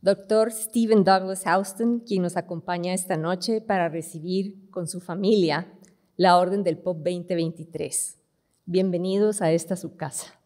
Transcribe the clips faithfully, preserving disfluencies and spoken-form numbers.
doctor Stephen Douglas Houston, quien nos acompaña esta noche para recibir con su familia la Orden del P O P veinte veintitrés. Bienvenidos a esta su casa.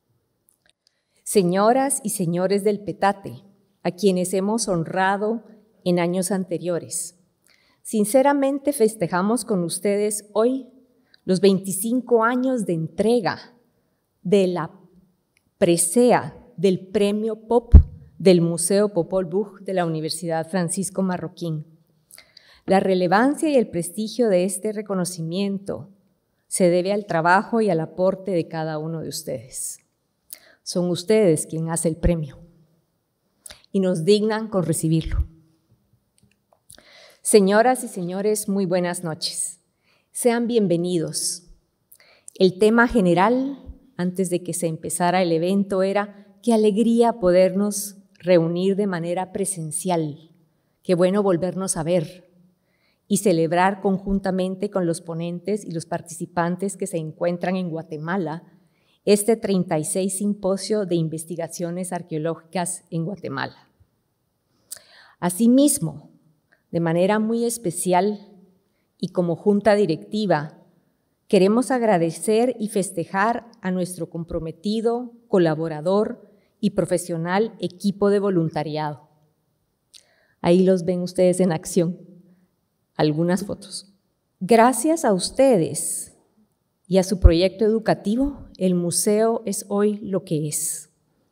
Señoras y señores del Petate, a quienes hemos honrado en años anteriores, sinceramente festejamos con ustedes hoy los veinticinco años de entrega de la presea del Premio P O P del Museo Popol Vuh de la Universidad Francisco Marroquín. La relevancia y el prestigio de este reconocimiento se debe al trabajo y al aporte de cada uno de ustedes. Son ustedes quien hace el premio y nos dignan con recibirlo. Señoras y señores, muy buenas noches. Sean bienvenidos. El tema general, antes de que se empezara el evento, era qué alegría podernos reunir de manera presencial, qué bueno volvernos a ver y celebrar conjuntamente con los ponentes y los participantes que se encuentran en Guatemala este treinta y seis Simposio de Investigaciones Arqueológicas en Guatemala. Asimismo, de manera muy especial y como junta directiva, queremos agradecer y festejar a nuestro comprometido, colaborador y profesional equipo de voluntariado. Ahí los ven ustedes en acción, algunas fotos. Gracias a ustedes y a su proyecto educativo, el museo es hoy lo que es.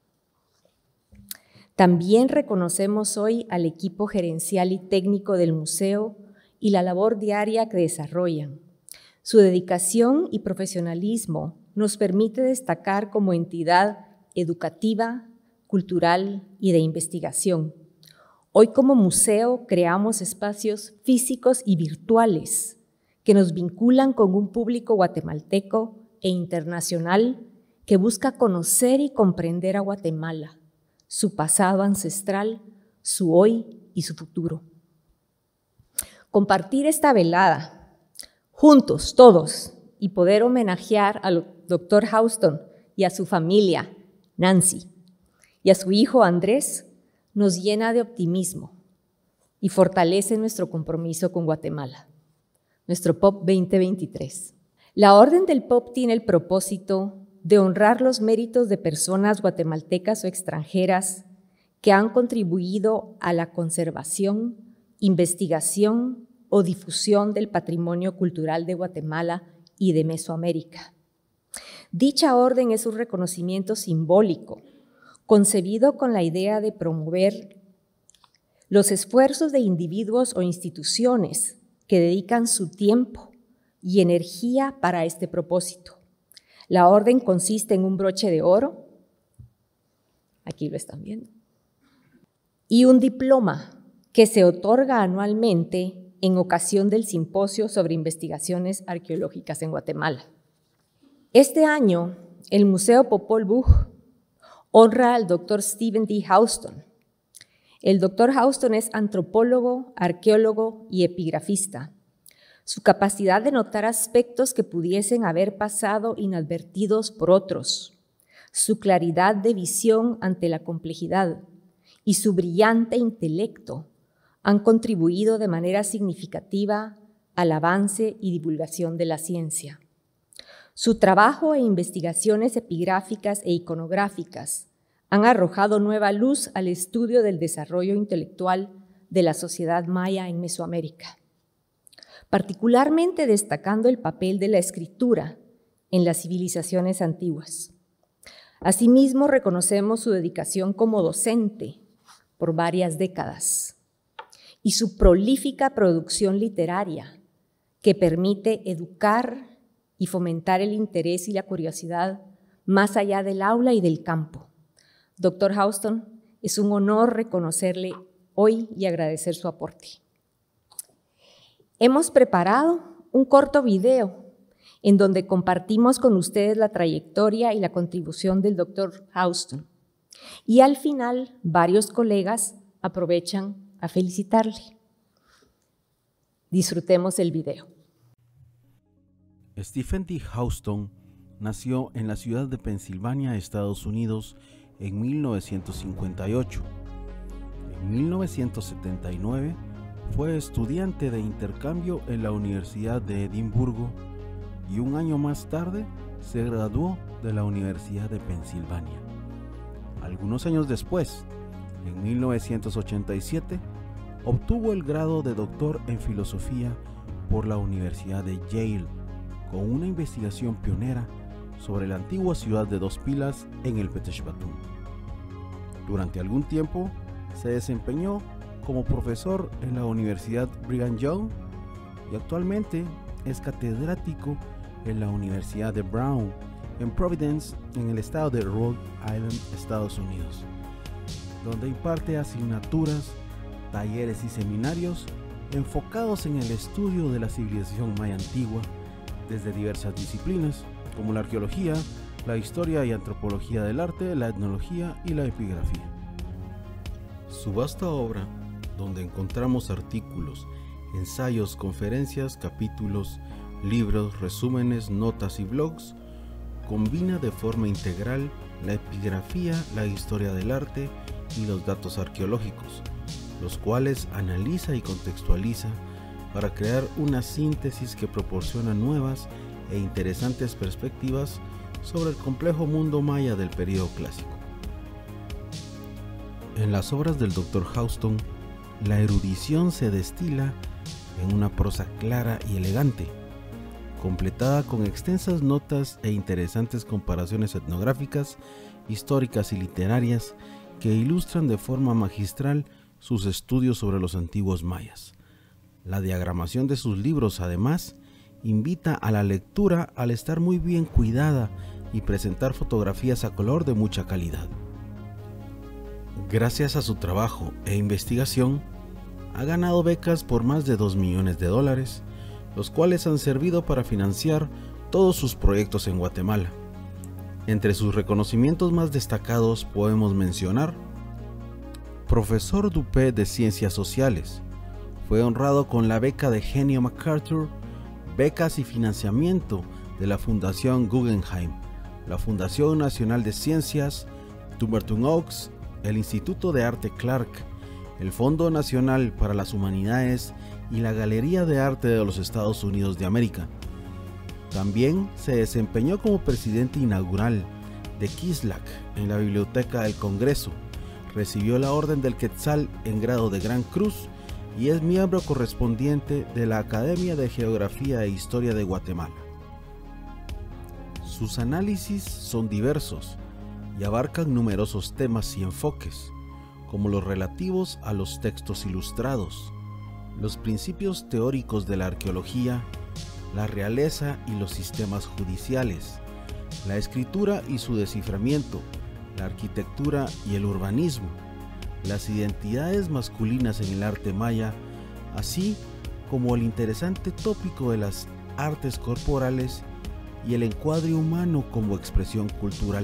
También reconocemos hoy al equipo gerencial y técnico del museo y la labor diaria que desarrollan. Su dedicación y profesionalismo nos permite destacar como entidad educativa, cultural y de investigación. Hoy como museo creamos espacios físicos y virtuales que nos vinculan con un público guatemalteco e internacional que busca conocer y comprender a Guatemala, su pasado ancestral, su hoy y su futuro. Compartir esta velada, juntos, todos, y poder homenajear al doctor Houston y a su familia, Nancy, y a su hijo Andrés, nos llena de optimismo y fortalece nuestro compromiso con Guatemala, nuestro P O P veinte veintitrés. La Orden del P O P tiene el propósito de honrar los méritos de personas guatemaltecas o extranjeras que han contribuido a la conservación, investigación o difusión del patrimonio cultural de Guatemala y de Mesoamérica. Dicha orden es un reconocimiento simbólico, concebido con la idea de promover los esfuerzos de individuos o instituciones que dedican su tiempo y energía para este propósito. La orden consiste en un broche de oro, aquí lo están viendo, y un diploma que se otorga anualmente en ocasión del Simposio sobre Investigaciones Arqueológicas en Guatemala. Este año, el Museo Popol Vuh honra al doctor Stephen D. Houston. El doctor Houston es antropólogo, arqueólogo y epigrafista. Su capacidad de notar aspectos que pudiesen haber pasado inadvertidos por otros, su claridad de visión ante la complejidad y su brillante intelecto han contribuido de manera significativa al avance y divulgación de la ciencia. Su trabajo e investigaciones epigráficas e iconográficas han arrojado nueva luz al estudio del desarrollo intelectual de la sociedad maya en Mesoamérica, particularmente destacando el papel de la escritura en las civilizaciones antiguas. Asimismo, reconocemos su dedicación como docente por varias décadas y su prolífica producción literaria que permite educar y fomentar el interés y la curiosidad más allá del aula y del campo. Doctor Houston, es un honor reconocerle hoy y agradecer su aporte. Hemos preparado un corto video en donde compartimos con ustedes la trayectoria y la contribución del doctor Houston. Y al final, varios colegas aprovechan a felicitarle. Disfrutemos el video. Stephen D. Houston nació en la ciudad de Pensilvania, Estados Unidos, en mil novecientos cincuenta y ocho. En mil novecientos setenta y nueve fue estudiante de intercambio en la Universidad de Edimburgo y un año más tarde se graduó de la Universidad de Pensilvania. Algunos años después, en mil novecientos ochenta y siete, obtuvo el grado de doctor en filosofía por la Universidad de Yale, con una investigación pionera sobre la antigua ciudad de dos pilas en el Peteshbatun. Durante algún tiempo se desempeñó como profesor en la Universidad Brigham Young y actualmente es catedrático en la Universidad de Brown en Providence, en el estado de Rhode Island, Estados Unidos, donde imparte asignaturas, talleres y seminarios enfocados en el estudio de la civilización maya antigua desde diversas disciplinas como la arqueología, la historia y antropología del arte, la etnología y la epigrafía. Su vasta obra, donde encontramos artículos, ensayos, conferencias, capítulos, libros, resúmenes, notas y blogs, combina de forma integral la epigrafía, la historia del arte y los datos arqueológicos, los cuales analiza y contextualiza para crear una síntesis que proporciona nuevas e interesantes perspectivas sobre el complejo mundo maya del período clásico. En las obras del doctor Houston, la erudición se destila en una prosa clara y elegante, completada con extensas notas e interesantes comparaciones etnográficas, históricas y literarias que ilustran de forma magistral sus estudios sobre los antiguos mayas. La diagramación de sus libros, además, invita a la lectura al estar muy bien cuidada y presentar fotografías a color de mucha calidad. Gracias a su trabajo e investigación, ha ganado becas por más de dos millones de dólares, los cuales han servido para financiar todos sus proyectos en Guatemala. Entre sus reconocimientos más destacados podemos mencionar: Profesor Dupé de Ciencias Sociales, fue honrado con la beca de Genio MacArthur, becas y financiamiento de la Fundación Guggenheim, la Fundación Nacional de Ciencias, Dumbarton Oaks, el Instituto de Arte Clark, el Fondo Nacional para las Humanidades y la Galería de Arte de los Estados Unidos de América. También se desempeñó como presidente inaugural de Kislak en la Biblioteca del Congreso, recibió la Orden del Quetzal en grado de Gran Cruz y es miembro correspondiente de la Academia de Geografía e Historia de Guatemala. Sus análisis son diversos y abarcan numerosos temas y enfoques, como los relativos a los textos ilustrados, los principios teóricos de la arqueología, la realeza y los sistemas judiciales, la escritura y su desciframiento, la arquitectura y el urbanismo, las identidades masculinas en el arte maya, así como el interesante tópico de las artes corporales y el encuadre humano como expresión cultural.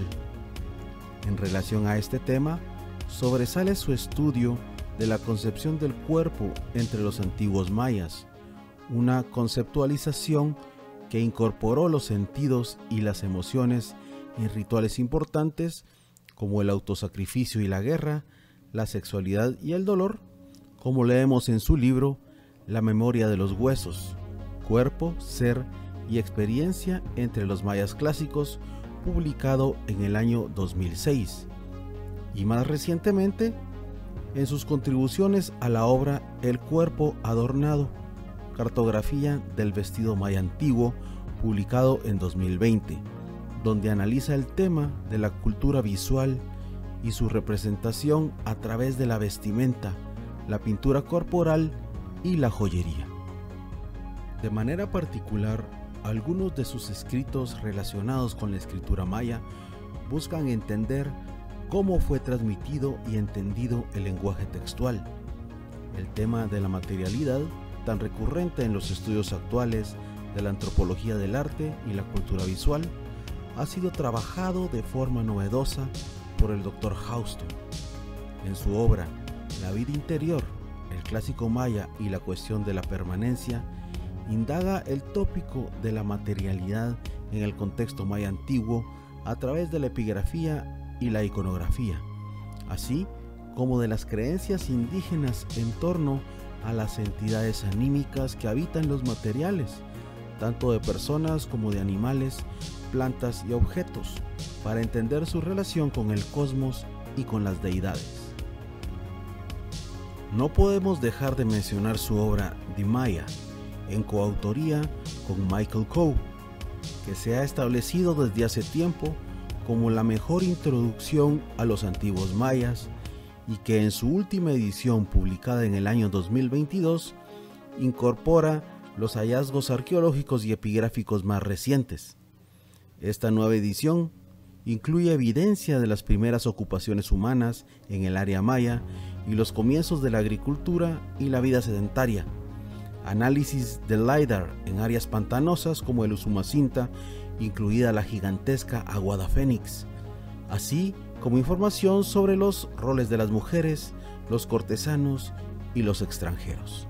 En relación a este tema, sobresale su estudio de la concepción del cuerpo entre los antiguos mayas, una conceptualización que incorporó los sentidos y las emociones en rituales importantes como el autosacrificio y la guerra, la sexualidad y el dolor, como leemos en su libro La memoria de los huesos, cuerpo, ser y experiencia entre los mayas clásicos, publicado en el año dos mil seis, y más recientemente en sus contribuciones a la obra El cuerpo adornado, cartografía del vestido maya antiguo, publicado en dos mil veinte, donde analiza el tema de la cultura visual y su representación a través de la vestimenta, la pintura corporal y la joyería. De manera particular, algunos de sus escritos relacionados con la escritura maya buscan entender cómo fue transmitido y entendido el lenguaje textual. El tema de la materialidad, tan recurrente en los estudios actuales de la antropología del arte y la cultura visual, ha sido trabajado de forma novedosa por el doctor Houston. En su obra La vida interior, el clásico maya y la cuestión de la permanencia, indaga el tópico de la materialidad en el contexto maya antiguo a través de la epigrafía y la iconografía, así como de las creencias indígenas en torno a las entidades anímicas que habitan los materiales, tanto de personas como de animales, plantas y objetos, para entender su relación con el cosmos y con las deidades. No podemos dejar de mencionar su obra The Maya, en coautoría con Michael Coe, que se ha establecido desde hace tiempo como la mejor introducción a los antiguos mayas y que en su última edición, publicada en el año dos mil veintidós, incorpora los hallazgos arqueológicos y epigráficos más recientes. Esta nueva edición incluye evidencia de las primeras ocupaciones humanas en el área maya y los comienzos de la agricultura y la vida sedentaria, análisis del LiDAR en áreas pantanosas como el Usumacinta, incluida la gigantesca Aguada Fénix, así como información sobre los roles de las mujeres, los cortesanos y los extranjeros.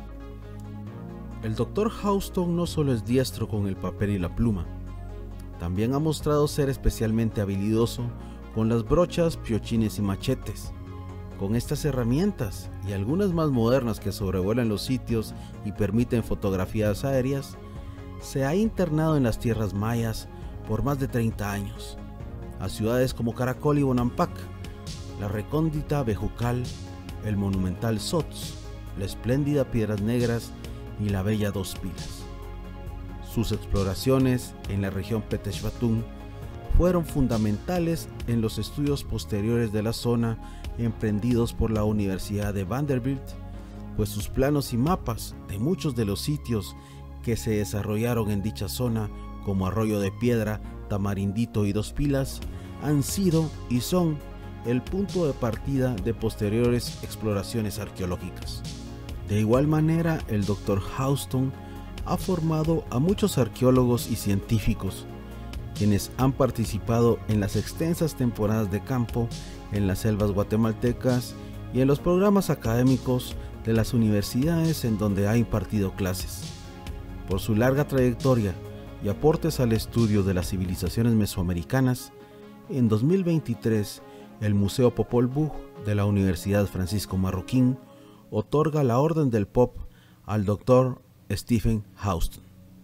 El doctor Houston no solo es diestro con el papel y la pluma, también ha mostrado ser especialmente habilidoso con las brochas, piochines y machetes. Con estas herramientas y algunas más modernas que sobrevuelan los sitios y permiten fotografías aéreas, se ha internado en las tierras mayas por más de treinta años, a ciudades como Caracol y Bonampak, la recóndita Bejucal, el monumental Sots, la espléndida Piedras Negras y la bella Dos Pilas. Sus exploraciones en la región Petechbatún fueron fundamentales en los estudios posteriores de la zona emprendidos por la Universidad de Vanderbilt, pues sus planos y mapas de muchos de los sitios que se desarrollaron en dicha zona, como Arroyo de Piedra, Tamarindito y Dos Pilas, han sido y son el punto de partida de posteriores exploraciones arqueológicas. De igual manera, el doctor Houston ha formado a muchos arqueólogos y científicos, quienes han participado en las extensas temporadas de campo en las selvas guatemaltecas y en los programas académicos de las universidades en donde ha impartido clases. Por su larga trayectoria y aportes al estudio de las civilizaciones mesoamericanas, en dos mil veintitrés el Museo Popol Vuh de la Universidad Francisco Marroquín otorga la Orden del Pop al doctor Stephen Houston.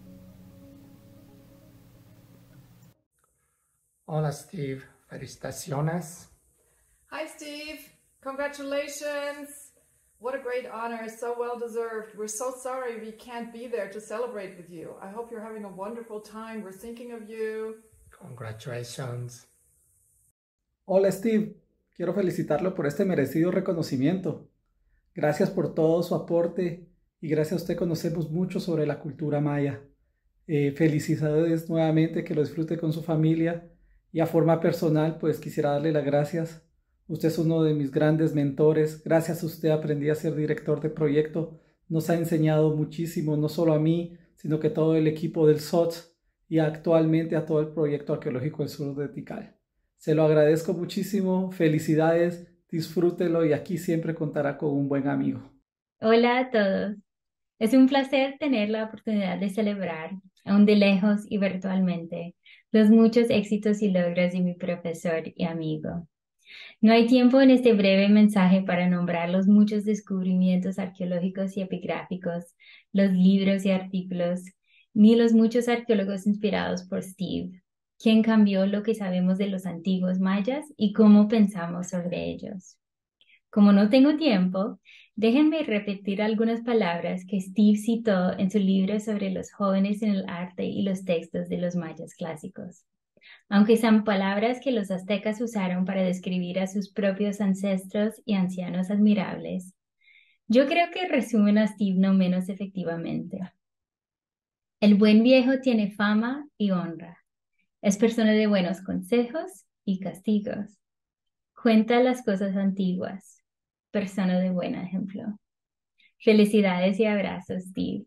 Hola Steve, felicitaciones. Hi Steve, congratulations. What a great honor, so well deserved. We're so sorry we can't be there to celebrate with you. I hope you're having a wonderful time. We're thinking of you. Congratulations. Hola Steve, quiero felicitarlo por este merecido reconocimiento. Gracias por todo su aporte y gracias a usted conocemos mucho sobre la cultura maya. Eh, felicidades nuevamente, que lo disfrute con su familia y a forma personal pues quisiera darle las gracias. Usted es uno de mis grandes mentores. Gracias a usted aprendí a ser director de proyecto. Nos ha enseñado muchísimo, no solo a mí, sino que todo el equipo del S O T y actualmente a todo el proyecto arqueológico del sur de Tikal. Se lo agradezco muchísimo. Felicidades, disfrútelo y aquí siempre contará con un buen amigo. Hola a todos. Es un placer tener la oportunidad de celebrar, aún de lejos y virtualmente, los muchos éxitos y logros de mi profesor y amigo. No hay tiempo en este breve mensaje para nombrar los muchos descubrimientos arqueológicos y epigráficos, los libros y artículos, ni los muchos arqueólogos inspirados por Steve, quien cambió lo que sabemos de los antiguos mayas y cómo pensamos sobre ellos. Como no tengo tiempo, déjenme repetir algunas palabras que Steve citó en su libro sobre los jóvenes en el arte y los textos de los mayas clásicos. Aunque son palabras que los aztecas usaron para describir a sus propios ancestros y ancianos admirables, yo creo que resumen a Steve no menos efectivamente. El buen viejo tiene fama y honra. Es persona de buenos consejos y castigos. Cuenta las cosas antiguas. Persona de buen ejemplo. Felicidades y abrazos, Steve.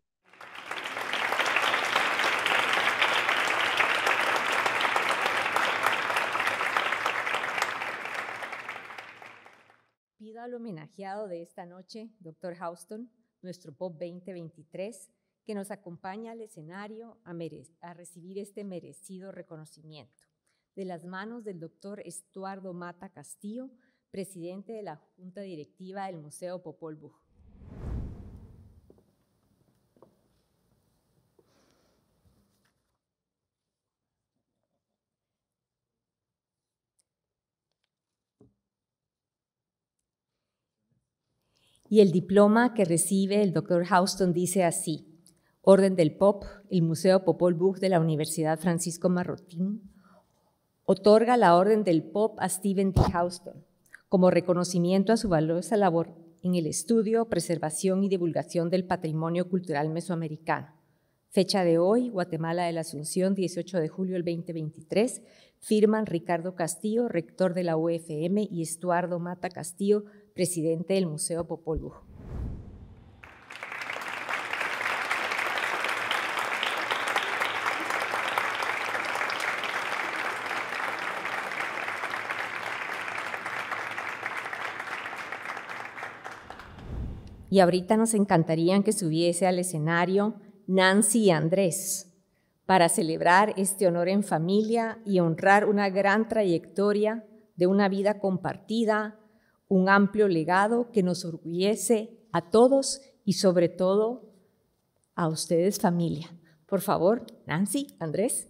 Pido al homenajeado de esta noche, doctor Houston, nuestro Pop veinte veintitrés, que nos acompaña al escenario a, a recibir este merecido reconocimiento de las manos del doctor Estuardo Mata Castillo, presidente de la Junta Directiva del Museo Popol Vuh. Y el diploma que recibe el doctor Houston dice así: Orden del P O P, el Museo Popol Vuh de la Universidad Francisco Marroquín, otorga la Orden del P O P a Stephen D. Houston como reconocimiento a su valiosa labor en el estudio, preservación y divulgación del patrimonio cultural mesoamericano. Fecha de hoy, Guatemala de la Asunción, dieciocho de julio del veinte veintitrés. Firman Ricardo Castillo, rector de la U F M, y Estuardo Mata Castillo, presidente del Museo Popol Vuh. Y ahorita nos encantaría que subiese al escenario Nancy y Andrés para celebrar este honor en familia y honrar una gran trayectoria de una vida compartida, un amplio legado que nos orgullece a todos y sobre todo a ustedes, familia. Por favor, Nancy, Andrés.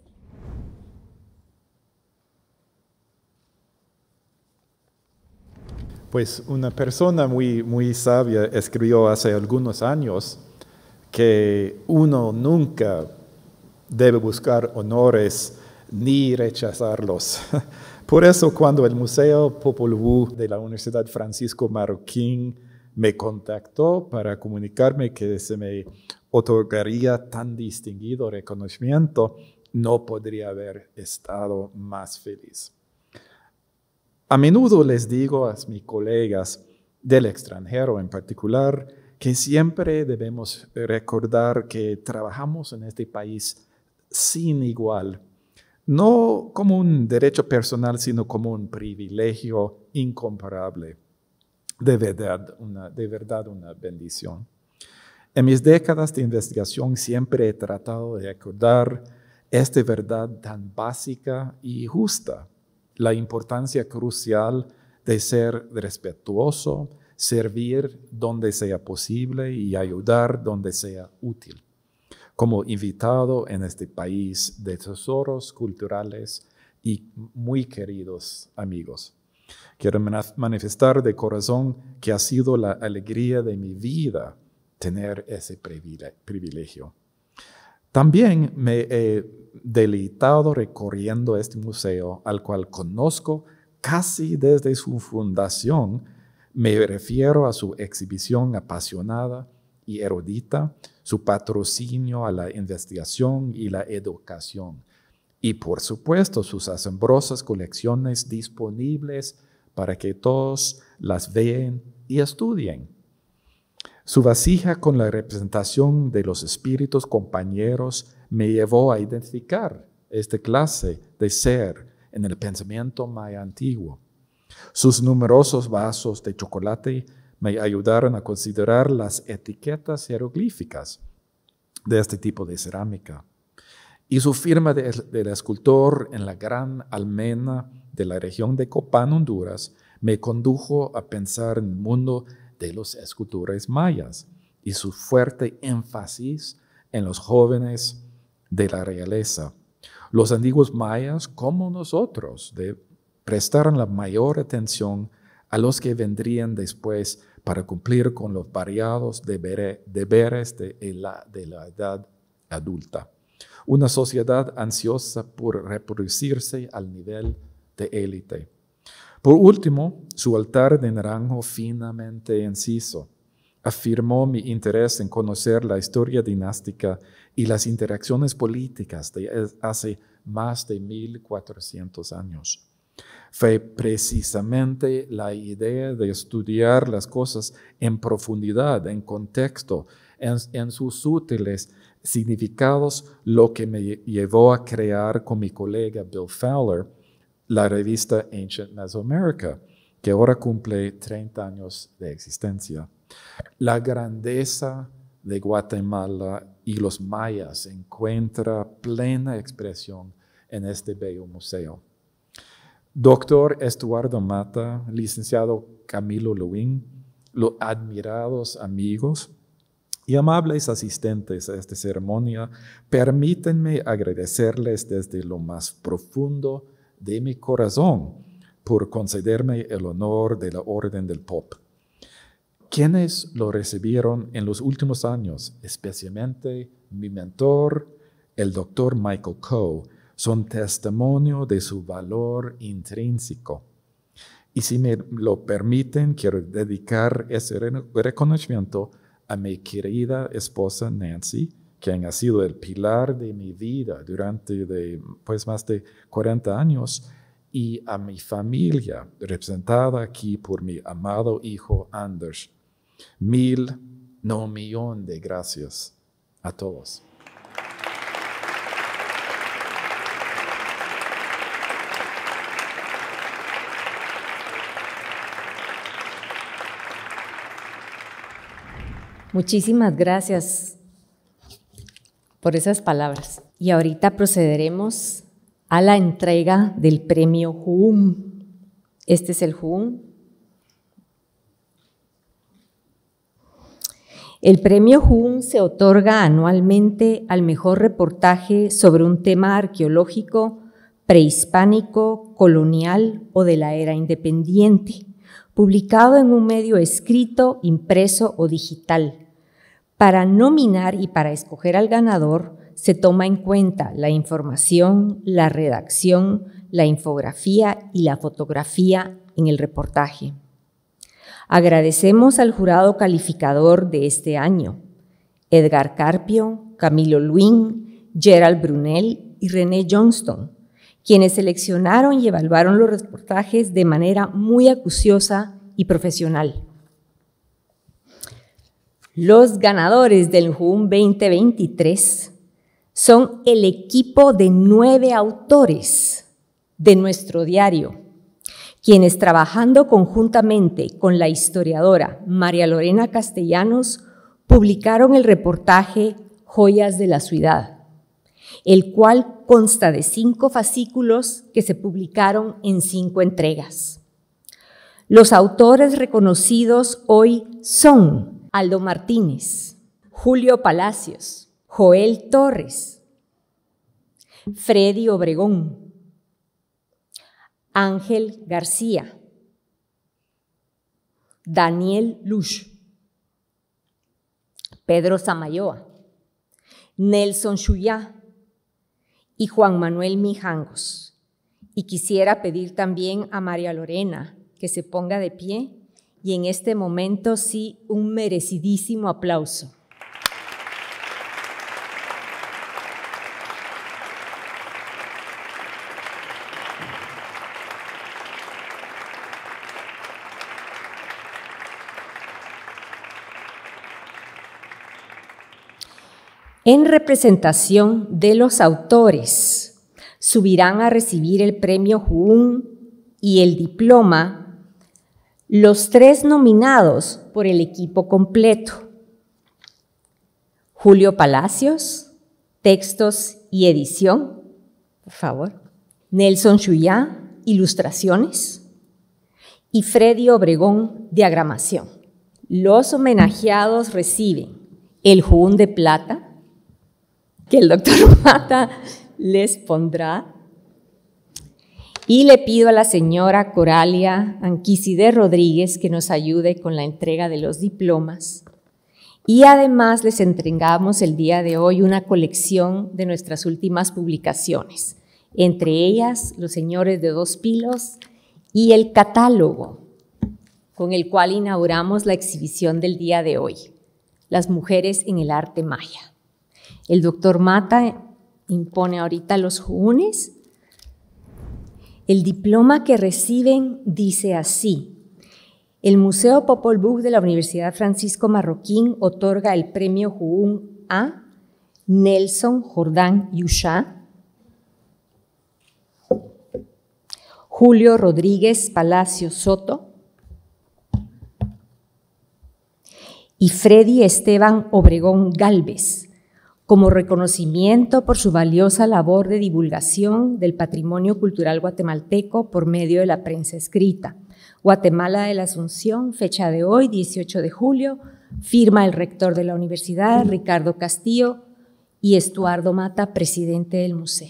Pues una persona muy, muy sabia escribió hace algunos años que uno nunca debe buscar honores ni rechazarlos. Por eso, cuando el Museo Popol Vuh de la Universidad Francisco Marroquín me contactó para comunicarme que se me otorgaría tan distinguido reconocimiento, no podría haber estado más feliz. A menudo les digo a mis colegas del extranjero en particular que siempre debemos recordar que trabajamos en este país sin igual, no como un derecho personal, sino como un privilegio incomparable. De verdad, una, de verdad una bendición. En mis décadas de investigación siempre he tratado de recordar esta verdad tan básica y justa, la importancia crucial de ser respetuoso, servir donde sea posible y ayudar donde sea útil. Como invitado en este país de tesoros culturales y muy queridos amigos, quiero manifestar de corazón que ha sido la alegría de mi vida tener ese privilegio. También me he deleitado recorriendo este museo, al cual conozco casi desde su fundación. Me refiero a su exhibición apasionada y erudita, su patrocinio a la investigación y la educación, y por supuesto sus asombrosas colecciones disponibles para que todos las vean y estudien. Su vasija con la representación de los espíritus compañeros me llevó a identificar esta clase de ser en el pensamiento maya antiguo. Sus numerosos vasos de chocolate me ayudaron a considerar las etiquetas jeroglíficas de este tipo de cerámica. Y su firma de, del escultor en la gran almena de la región de Copán, Honduras, me condujo a pensar en el mundo de los escultores mayas y su fuerte énfasis en los jóvenes de la realeza. Los antiguos mayas, como nosotros, de, prestaron la mayor atención a los que vendrían después para cumplir con los variados deberes, deberes de la, de la edad adulta. Una sociedad ansiosa por reproducirse al nivel de élite. Por último, su altar de naranjo finamente inciso afirmó mi interés en conocer la historia dinástica y las interacciones políticas de hace más de mil cuatrocientos años. Fue precisamente la idea de estudiar las cosas en profundidad, en contexto, en, en sus útiles significados, lo que me llevó a crear con mi colega Bill Fowler la revista Ancient Mesoamerica, que ahora cumple treinta años de existencia. La grandeza de Guatemala y los mayas encuentra plena expresión en este bello museo. Doctor Estuardo Mata, licenciado Camilo Lewin, los admirados amigos y amables asistentes a esta ceremonia, permítanme agradecerles desde lo más profundo de mi corazón por concederme el honor de la Orden del Pop. Quienes lo recibieron en los últimos años, especialmente mi mentor, el doctor Michael Coe, son testimonio de su valor intrínseco. Y si me lo permiten, quiero dedicar ese reconocimiento a mi querida esposa Nancy, quien ha sido el pilar de mi vida durante de, pues, más de cuarenta años, y a mi familia, representada aquí por mi amado hijo Anders. Mil, no millón de gracias a todos. Muchísimas gracias por esas palabras. Y ahorita procederemos a la entrega del premio Juum. Este es el Juum. El premio Juum se otorga anualmente al mejor reportaje sobre un tema arqueológico, prehispánico, colonial o de la era independiente, publicado en un medio escrito, impreso o digital. Para nominar y para escoger al ganador, se toma en cuenta la información, la redacción, la infografía y la fotografía en el reportaje. Agradecemos al jurado calificador de este año, Edgar Carpio, Camilo Lewin, Gerald Brunel y René Johnston, quienes seleccionaron y evaluaron los reportajes de manera muy acuciosa y profesional. Los ganadores del Juum veinte veintitrés son el equipo de nueve autores de nuestro diario, quienes trabajando conjuntamente con la historiadora María Lorena Castellanos publicaron el reportaje Joyas de la Ciudad, el cual consta de cinco fascículos que se publicaron en cinco entregas. Los autores reconocidos hoy son Aldo Martínez, Julio Palacios, Joel Torres, Freddy Obregón, Ángel García, Daniel Lush, Pedro Samayoa, Nelson Chuyá y Juan Manuel Mijangos. Y quisiera pedir también a María Lorena que se ponga de pie y en este momento sí un merecidísimo aplauso. En representación de los autores, subirán a recibir el premio Juum y el diploma los tres nominados por el equipo completo. Julio Palacios, textos y edición, por favor. Nelson Chuyá, ilustraciones. Y Freddy Obregón, diagramación. Los homenajeados reciben el Juum de plata, que el doctor Mata les pondrá. Y le pido a la señora Coralia Anquiside Rodríguez que nos ayude con la entrega de los diplomas. Y además les entregamos el día de hoy una colección de nuestras últimas publicaciones, entre ellas Los Señores de Dos Pilos y el catálogo con el cual inauguramos la exhibición del día de hoy, Las mujeres en el arte maya. El doctor Mata impone ahorita los juunes. El diploma que reciben dice así: el Museo Popol Vuh de la Universidad Francisco Marroquín otorga el premio Juum a Nelson Jordán Yushá, Julio Rodríguez Palacio Soto y Freddy Esteban Obregón Gálvez, como reconocimiento por su valiosa labor de divulgación del patrimonio cultural guatemalteco por medio de la prensa escrita. Guatemala de la Asunción, fecha de hoy, dieciocho de julio, firma el rector de la universidad, Ricardo Castillo, y Estuardo Mata, presidente del museo.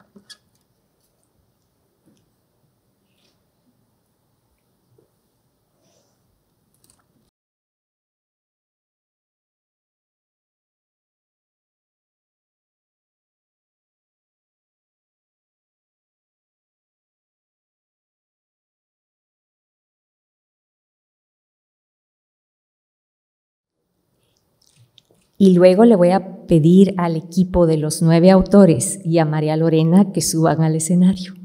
Y luego le voy a pedir al equipo de los nueve autores y a María Lorena que suban al escenario.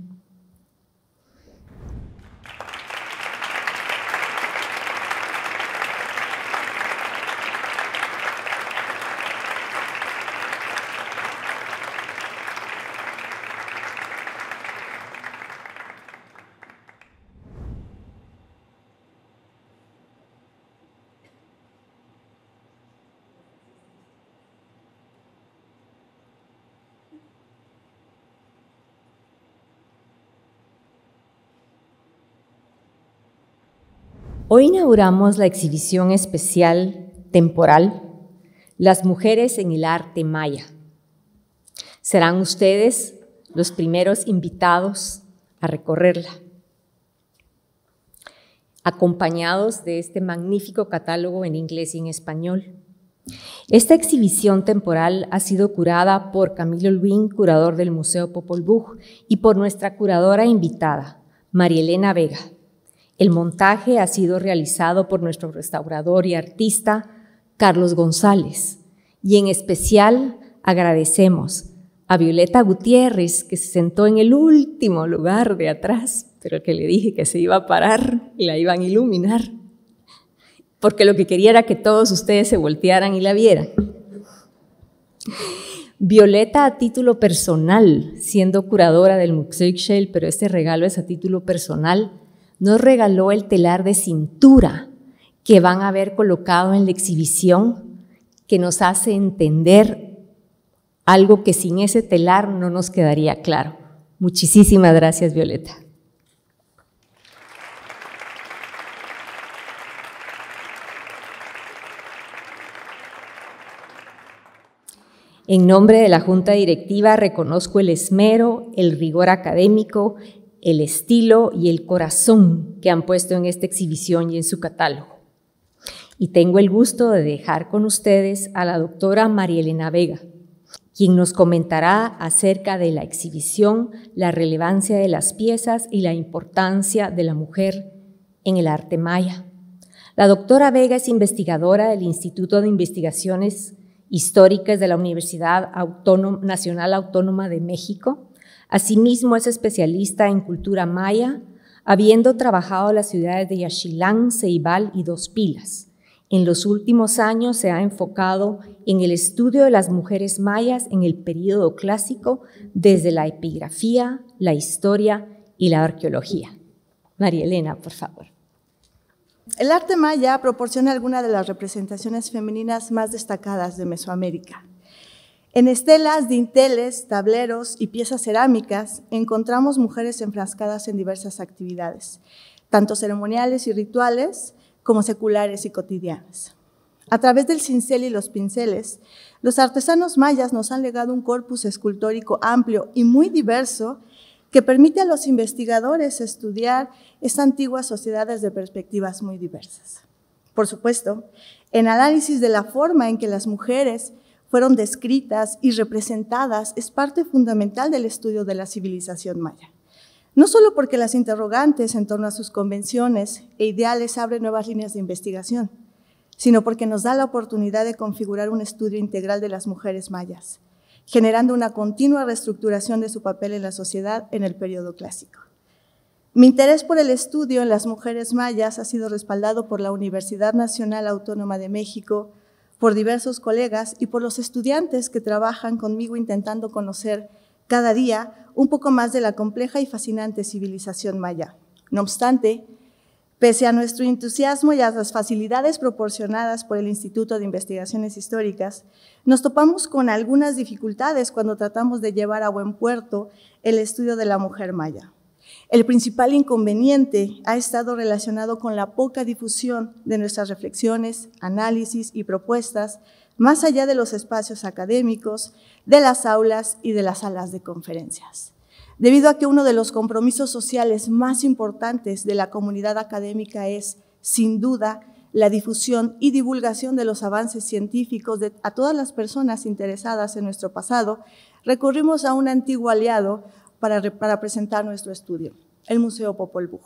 Hoy inauguramos la exhibición especial temporal Las mujeres en el arte maya. Serán ustedes los primeros invitados a recorrerla, acompañados de este magnífico catálogo en inglés y en español. Esta exhibición temporal ha sido curada por Camilo Lwin, curador del Museo Popol Vuh, y por nuestra curadora invitada, María Elena Vega. El montaje ha sido realizado por nuestro restaurador y artista, Carlos González, y en especial agradecemos a Violeta Gutiérrez, que se sentó en el último lugar de atrás, pero que le dije que se iba a parar y la iban a iluminar, porque lo que quería era que todos ustedes se voltearan y la vieran. Violeta, a título personal, siendo curadora del Museumschild, pero este regalo es a título personal, nos regaló el telar de cintura que van a ver colocado en la exhibición, que nos hace entender algo que sin ese telar no nos quedaría claro. Muchísimas gracias, Violeta. En nombre de la Junta Directiva reconozco el esmero, el rigor académico, el estilo y el corazón que han puesto en esta exhibición y en su catálogo. Y tengo el gusto de dejar con ustedes a la doctora María Elena Vega, quien nos comentará acerca de la exhibición, la relevancia de las piezas y la importancia de la mujer en el arte maya. La doctora Vega es investigadora del Instituto de Investigaciones Históricas de la Universidad Autónoma, Nacional Autónoma de México. Asimismo, es especialista en cultura maya, habiendo trabajado en las ciudades de Yaxchilán, Ceibal y Dos Pilas. En los últimos años se ha enfocado en el estudio de las mujeres mayas en el período clásico, desde la epigrafía, la historia y la arqueología. María Elena, por favor. El arte maya proporciona algunas de las representaciones femeninas más destacadas de Mesoamérica. En estelas, dinteles, tableros y piezas cerámicas encontramos mujeres enfrascadas en diversas actividades, tanto ceremoniales y rituales como seculares y cotidianas. A través del cincel y los pinceles, los artesanos mayas nos han legado un corpus escultórico amplio y muy diverso que permite a los investigadores estudiar estas antiguas sociedades de perspectivas muy diversas. Por supuesto, en análisis de la forma en que las mujeres fueron descritas y representadas es parte fundamental del estudio de la civilización maya. No solo porque las interrogantes en torno a sus convenciones e ideales abren nuevas líneas de investigación, sino porque nos da la oportunidad de configurar un estudio integral de las mujeres mayas, generando una continua reestructuración de su papel en la sociedad en el periodo clásico. Mi interés por el estudio en las mujeres mayas ha sido respaldado por la Universidad Nacional Autónoma de México, por diversos colegas y por los estudiantes que trabajan conmigo intentando conocer cada día un poco más de la compleja y fascinante civilización maya. No obstante, Pese a nuestro entusiasmo y a las facilidades proporcionadas por el Instituto de Investigaciones Históricas, nos topamos con algunas dificultades cuando tratamos de llevar a buen puerto el estudio de la mujer maya. El principal inconveniente ha estado relacionado con la poca difusión de nuestras reflexiones, análisis y propuestas más allá de los espacios académicos, de las aulas y de las salas de conferencias. Debido a que uno de los compromisos sociales más importantes de la comunidad académica es, sin duda, la difusión y divulgación de los avances científicos de, a todas las personas interesadas en nuestro pasado, recurrimos a un antiguo aliado para, para presentar nuestro estudio, el Museo Popol Vuh,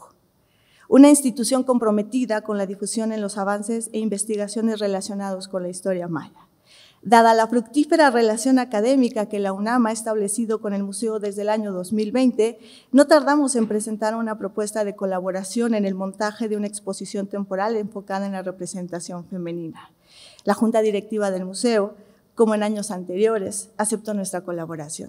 una institución comprometida con la difusión en los avances e investigaciones relacionados con la historia maya. Dada la fructífera relación académica que la UNAM ha establecido con el museo desde el año dos mil veinte, no tardamos en presentar una propuesta de colaboración en el montaje de una exposición temporal enfocada en la representación femenina. La Junta Directiva del museo, como en años anteriores, aceptó nuestra colaboración.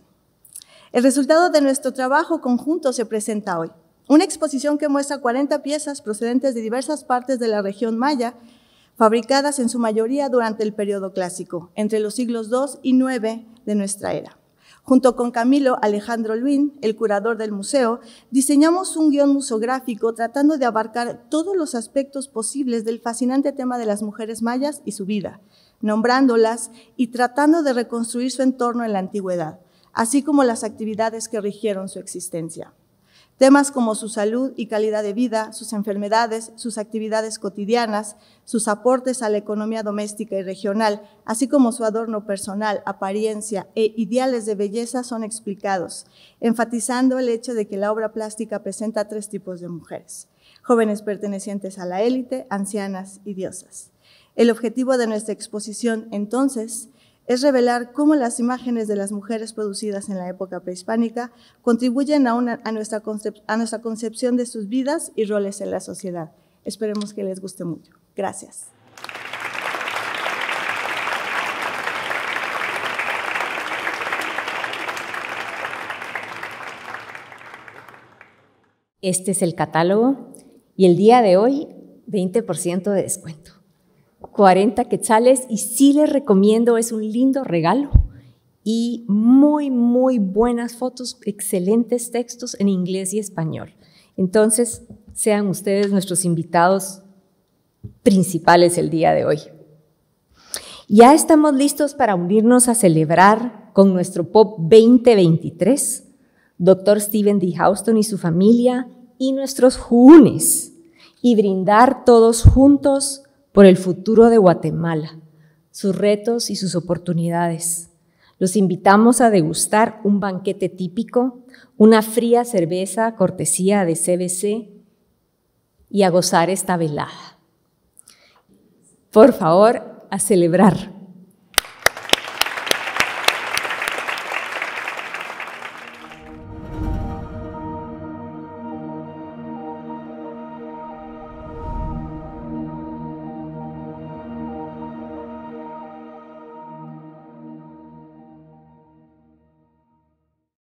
El resultado de nuestro trabajo conjunto se presenta hoy. Una exposición que muestra cuarenta piezas procedentes de diversas partes de la región maya, fabricadas en su mayoría durante el periodo clásico, entre los siglos dos y nueve de nuestra era. Junto con Camilo Alejandro Luín, el curador del museo, diseñamos un guión museográfico tratando de abarcar todos los aspectos posibles del fascinante tema de las mujeres mayas y su vida, nombrándolas y tratando de reconstruir su entorno en la antigüedad, así como las actividades que rigieron su existencia. Temas como su salud y calidad de vida, sus enfermedades, sus actividades cotidianas, sus aportes a la economía doméstica y regional, así como su adorno personal, apariencia e ideales de belleza son explicados, enfatizando el hecho de que la obra plástica presenta tres tipos de mujeres: jóvenes pertenecientes a la élite, ancianas y diosas. El objetivo de nuestra exposición, entonces, es revelar cómo las imágenes de las mujeres producidas en la época prehispánica contribuyen a, una, a, nuestra concep a nuestra concepción de sus vidas y roles en la sociedad. Esperemos que les guste mucho. Gracias. Este es el catálogo y el día de hoy, veinte por ciento de descuento. cuarenta quetzales y sí les recomiendo, es un lindo regalo y muy, muy buenas fotos, excelentes textos en inglés y español. Entonces, sean ustedes nuestros invitados principales el día de hoy. Ya estamos listos para unirnos a celebrar con nuestro Pop veinte veintitrés, doctor Stephen D. Houston y su familia y nuestros junes, y brindar todos juntos por el futuro de Guatemala, sus retos y sus oportunidades. Los invitamos a degustar un banquete típico, una fría cerveza cortesía de C B C y a gozar esta velada. Por favor, a celebrar.